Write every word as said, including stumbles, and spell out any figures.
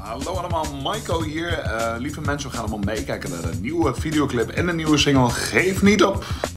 Hallo allemaal, Maiko hier. Uh, lieve mensen, we gaan allemaal meekijken naar een nieuwe videoclip en een nieuwe single. Geef niet op!